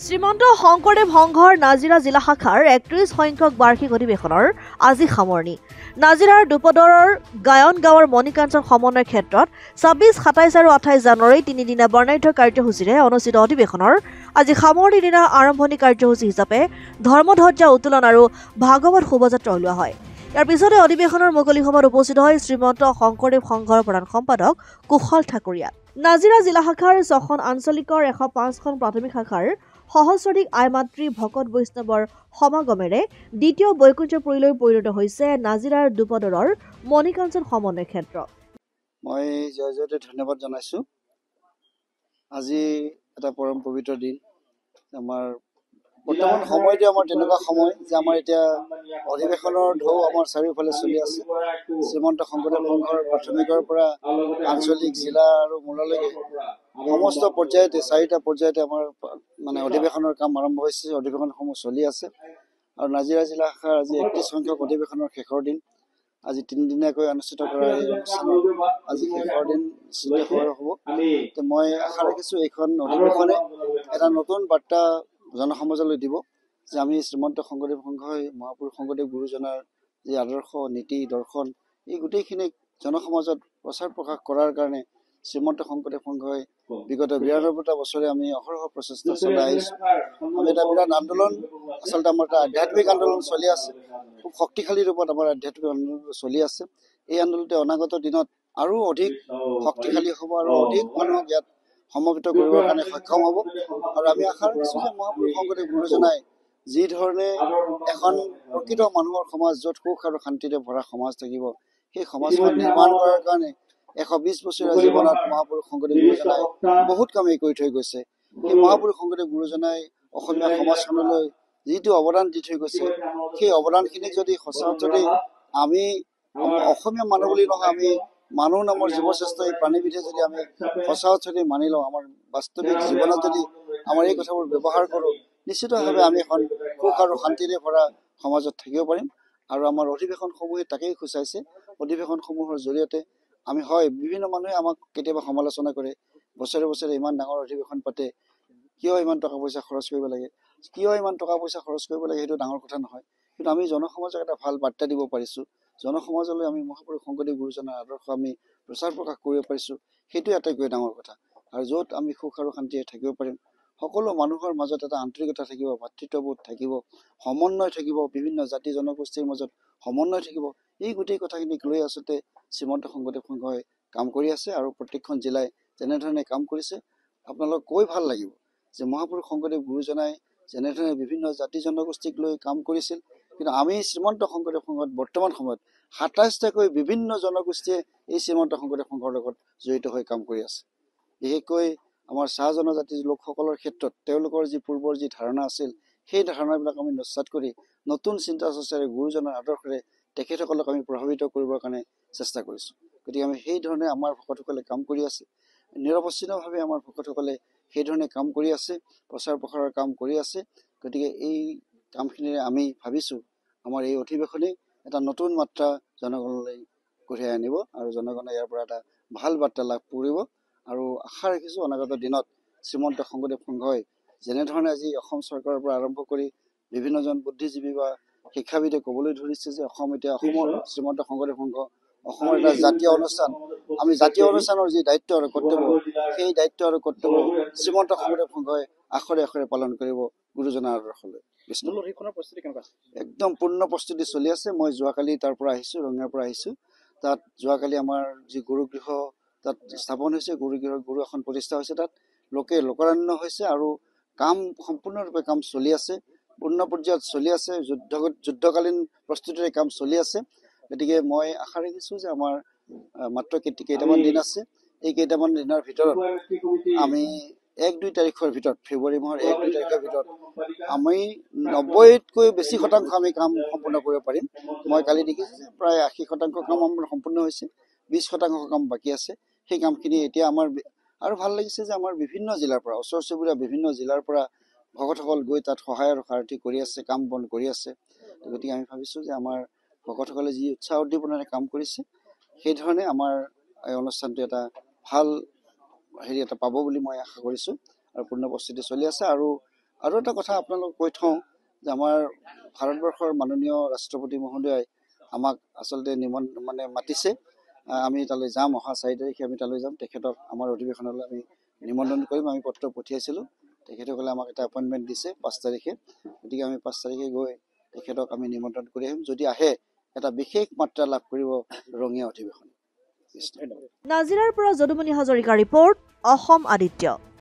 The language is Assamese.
শ্ৰীমন্ত শংকৰদেৱ সংঘৰ নাজিৰা জিলা শাখাৰ ৩১ সংখ্যক বাৰ্ষিক অধিৱেশনৰ আজি সামৰণি। নাজিৰাৰ দুপদৰৰ গায়ন গাঁৱৰ মণিকাঞ্চন সমন্বয় ক্ষেত্ৰত ২৬, ২৭ আৰু ২৮ জানুৱাৰী তিনিদিনীয়া বৰ্ণাঢ্য কাৰ্যসূচীৰে অনুষ্ঠিত অধিৱেশনৰ আজি সামৰণি দিনা আৰম্ভণি কাৰ্যসূচী হিচাপে ধৰ্মধ্বজা উত্তোলন আৰু ভাগৱত শোভাযাত্ৰা উলিওৱা হয়। ইয়াৰ পিছতে অধিৱেশনৰ মুকলি সভাত উপস্থিত হয় শ্ৰীমন্ত শংকৰদেৱ সংঘৰ প্ৰধান সম্পাদক কুশল ঠাকুৰীয়া। নাজিৰা জিলা শাখাৰ ৬খন আঞ্চলিকৰ ১০৫খন প্ৰাথমিক শাখাৰ সহস্ৰাধিক আই মাতৃ ভকত বৈষ্ণৱৰ সমাগমেৰে দ্বিতীয় বৈকুণ্ঠপুৰীলৈ পৰিণত হৈছে নাজিৰাৰ দুপদৰৰ মণিকাঞ্চন সমন্বয় ক্ষেত্ৰ। মই জয়তে ধন্যবাদ জনাইছো। আজি এটা পৰম পবিত্ৰ দিন। আমাৰ বৰ্তমান সময়তে আমাৰ তেনেকুৱা সময় যে আমাৰ এতিয়া অধিৱেশনৰ ঢৌ আমাৰ চাৰিওফালে চলি আছে। শ্ৰীমন্ত শংকৰদেৱ সংঘৰ প্ৰাথমিকৰ পৰা আঞ্চলিক জিলা আৰু মূললৈকে সমস্ত পৰ্যায়তে ৪টা পৰ্যায়তে আমাৰ অধিৱেশনৰ কাম আৰম্ভ হৈছে। অধিৱেশনসমূহ চলি আছে আৰু নাজিৰা জিলা শাখাৰ আজি ৩১ সংখ্যক অধিৱেশনৰ শেষৰ দিন। আজি তিনিদিনীয়াকৈ অনুষ্ঠিত কৰা এই অনুষ্ঠানৰ আজি শেষৰ দিন হ'ব। মই আশা ৰাখিছোঁ এইখন অধিৱেশনে এটা নতুন বাৰ্তা জনসমাজলৈ দিব যে আমি শ্ৰীমন্ত শংকৰদেৱ সংঘই মহাপুৰুষ শংকৰদেৱ গুৰুজনাৰ যি আদৰ্শ নীতি দৰ্শন এই গোটেইখিনিক জনসমাজত প্ৰচাৰ প্ৰকাশ কৰাৰ কাৰণে শ্ৰীমন্ত শংকৰদেৱ সংঘই বিগত ৯২টা বছৰে আমি অহৰহ প্ৰচেষ্টা চলাই আহিছোঁ। আমি এটা বিৰাট আন্দোলন, আচলতে আমাৰ এটা আধ্যাত্মিক আন্দোলন চলি আছে। খুব শক্তিশালী ৰূপত আমাৰ আধ্যাত্মিক আন্দোলন চলি আছে। এই আন্দোলনতে অনাগত দিনত আৰু অধিক শক্তিশালী হ'ব আৰু অধিক মানুহক ইয়াত সমবেত কৰিবৰ কাৰণে সক্ষম হ'ব। আৰু আমি আশা ৰাখিছোঁ যে মহাপুৰুষ শংকৰদেৱ গুৰুজনাই যি ধৰণে এখন প্ৰকৃত মানুহৰ সমাজ য'ত সুখ আৰু শান্তিৰে ভৰা সমাজ থাকিব, সেই সমাজখন নিৰ্মাণ কৰাৰ কাৰণে ১২০ বছৰীয়া জীৱনত মহাপুৰুষ শংকৰদেৱ গুৰুজনাই বহুত কামেই কৰি থৈ গৈছে। সেই মহাপুৰুষ শংকৰদেৱ গুৰুজনাই অসমীয়া সমাজখনলৈ যিটো অৱদান দি থৈ গৈছে, সেই অৱদানখিনিক যদি সঁচাকৈ আমি অসমীয়া মানুহ বুলি নহয়, আমি মানুহ নামৰ জীৱশ্ৰেষ্ঠ এই প্ৰাণীবিধে যদি আমি সঁচা অৰ্থতে মানি লওঁ, আমাৰ বাস্তৱিক জীৱনত যদি আমাৰ এই কথাবোৰ ব্যৱহাৰ কৰোঁ, নিশ্চিতভাৱে আমি এখন সুখ আৰু শান্তিৰে ভৰা সমাজত থাকিব পাৰিম। আৰু আমাৰ অধিৱেশনসমূহে তাকেই সূচাইছে। অধিৱেশনসমূহৰ জৰিয়তে আমি বিভিন্ন মানুহে আমাক কেতিয়াবা সমালোচনা কৰে, বছৰে বছৰে ইমান ডাঙৰ অধিৱেশন পাতে, কিয় ইমান টকা পইচা খৰচ কৰিব লাগে, সেইটো ডাঙৰ কথা নহয়। কিন্তু আমি জনসমাজক এটা ভাল বাৰ্তা দিব পাৰিছোঁ, জনসমাজলৈ আমি মহাপুৰুষ শংকৰদেৱ গুৰুজনাৰ আদৰ্শ আমি প্ৰচাৰ প্ৰকাশ কৰিব পাৰিছোঁ, সেইটো আটাইতকৈ ডাঙৰ কথা। আৰু য'ত আমি সুখ আৰু শান্তিৰে থাকিব পাৰিম, সকলো মানুহৰ মাজত এটা আন্তৰিকতা থাকিব, ভাতৃত্ববোধ থাকিব, সমন্বয় থাকিব, বিভিন্ন জাতি জনগোষ্ঠীৰ মাজত সমন্বয় থাকিব, এই গোটেই কথাখিনিক লৈ আচলতে শ্ৰীমন্ত শংকৰদেৱ সংঘই কাম কৰি আছে। আৰু প্ৰত্যেকখন জিলাই যেনেধৰণে কাম কৰিছে, আপোনালোক কৈ ভাল লাগিব যে মহাপুৰুষ শংকৰদেৱ গুৰুজনাই যেনেধৰণে বিভিন্ন জাতি জনগোষ্ঠীক লৈ কাম কৰিছিল, কিন্তু আমি শ্ৰীমন্ত শংকৰদেৱ সংঘত বৰ্তমান সময়ত ২৭টাকৈ বিভিন্ন জনগোষ্ঠীয়ে এই শ্ৰীমন্ত শংকৰদেৱ সংঘৰ লগত জড়িত হৈ কাম কৰি আছে। বিশেষকৈ আমাৰ চাহ জনজাতি লোকসকলৰ ক্ষেত্ৰত তেওঁলোকৰ যি পূৰ্বৰ যি ধাৰণা আছিল, সেই ধাৰণাবিলাক আমি নস্যাৎ কৰি নতুন চিন্তা চৰ্চাৰে গুৰুজনাৰ আদৰ্শৰে তেখেতসকলক আমি প্ৰভাৱিত কৰিবৰ কাৰণে চেষ্টা কৰিছোঁ। গতিকে আমি সেই ধৰণে আমাৰ ভকতসকলে কাম কৰি আছে, নিৰৱচ্ছিন্নভাৱে আমাৰ ভকতসকলে সেইধৰণে কাম কৰি আছে, প্ৰচাৰ প্ৰসাৰৰ কাম কৰি আছে। গতিকে এই কামখিনিৰে আমি ভাবিছোঁ আমাৰ এই অধিৱেশনে এটা নতুন মাত্ৰা জনগণলৈ কঢ়িয়াই আনিব আৰু জনগণে ইয়াৰ পৰা এটা ভাল বাৰ্তা লাভ কৰিব। আৰু আশা ৰাখিছোঁ অনাগত দিনত শ্ৰীমন্ত শংকৰদেৱ সংঘই যেনেধৰণে আজি অসম চৰকাৰৰ পৰা আৰম্ভ কৰি বিভিন্নজন বুদ্ধিজীৱী বা শিক্ষাবিদে ক'বলৈ ধৰিছে যে এতিয়া অসমৰ শ্ৰীমন্ত শংকৰদেৱ সংঘ অসমৰ এটা জাতীয় অনুষ্ঠান, আমি জাতীয় অনুষ্ঠানৰ যি দায়িত্ব আৰু কৰ্তব্য, সেই দায়িত্ব আৰু কৰ্তব্য শ্ৰীমন্ত শংকৰদেৱ সংঘই আখৰে আখৰে পালন কৰিব গুৰুজনাৰ আদৰ্শলৈ। একদম পূৰ্ণ প্ৰস্তুতি চলি আছে। মই যোৱাকালি তাৰ পৰা আহিছোঁ, ৰঙিয়াৰ পৰা আহিছোঁ। তাত যোৱাকালি আমাৰ যি গুৰুগৃহ তাত স্থাপন হৈছে, গুৰুগৃহৰ গুৰু আসন প্ৰতিষ্ঠা হৈছে, তাত লোকাৰণ্য হৈছে আৰু কাম সম্পূৰ্ণৰূপে কাম চলি আছে, পূৰ্ণ পৰ্যায়ত চলি আছে, যুদ্ধকালীন প্ৰস্তুতিৰে কাম চলি আছে। গতিকে মই আশা ৰাখিছোঁ যে আমাৰ মাত্ৰ কেইটামান দিন আছে, এই কেইটামান দিনৰ ভিতৰত আমি ১-২ তাৰিখৰ ভিতৰত, ফেব্ৰুৱাৰী মাহৰ ১-২ তাৰিখৰ ভিতৰত আমি ৯০তকৈ বেছি শতাংশ আমি কাম সম্পূৰ্ণ কৰিব পাৰিম। মই কালি দেখিছোঁ যে প্ৰায় ৮০% কাম আমাৰ সম্পূৰ্ণ হৈছে, ২০% কাম বাকী আছে। সেই কামখিনি এতিয়া আমাৰ আৰু ভাল লাগিছে যে আমাৰ বিভিন্ন জিলাৰ পৰা, ওচৰ চুবুৰীয়া বিভিন্ন জিলাৰ পৰা ভকতসকল গৈ তাত সহায় আৰু সাৰথি কৰি আছে, কাম বন কৰি আছে। গতিকে আমি ভাবিছোঁ যে আমাৰ ভকতসকলে যি উৎসাহ উদ্দীপনাৰে কাম কৰিছে, সেইধৰণে আমাৰ এই অনুষ্ঠানটো এটা ভাল এটা পাব বুলি মই আশা কৰিছোঁ। আৰু পূৰ্ণ প্ৰস্তুতি চলি আছে। আৰু আৰু এটা কথা আপোনালোকক কৈ থওঁ যে আমাৰ ভাৰতবৰ্ষৰ মাননীয় ৰাষ্ট্ৰপতি মহোদয় আমাক আচলতে মাতিছে। আমি তালৈ যাম, অহা 4 তাৰিখে আমি তালৈ যাম। তেখেতক আমাৰ অধিৱেশনলৈ আমি নিমন্ত্ৰণ কৰিম। আমি পত্ৰ পঠিয়াইছিলোঁ, তেখেতসকলে আমাক এটা এপইণ্টমেণ্ট দিছে 5 তাৰিখে। গতিকে আমি 5 তাৰিখে গৈ তেখেতক আমি নিমন্ত্ৰণ কৰি আহিম। যদি আহে এটা বিশেষ মাত্ৰা লাভ কৰিব ৰঙীয়া অধিৱেশন। নাজিৰাৰ পৰা যদুমণি হাজৰিকা ৰিপৰ্ট, অসম আদিত্য।